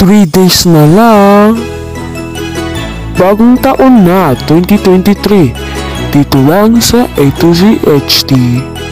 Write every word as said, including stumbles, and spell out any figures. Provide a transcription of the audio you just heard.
three days na lang. Bagong taon na, twenty twenty-three. Dito lang sa A to Z H D.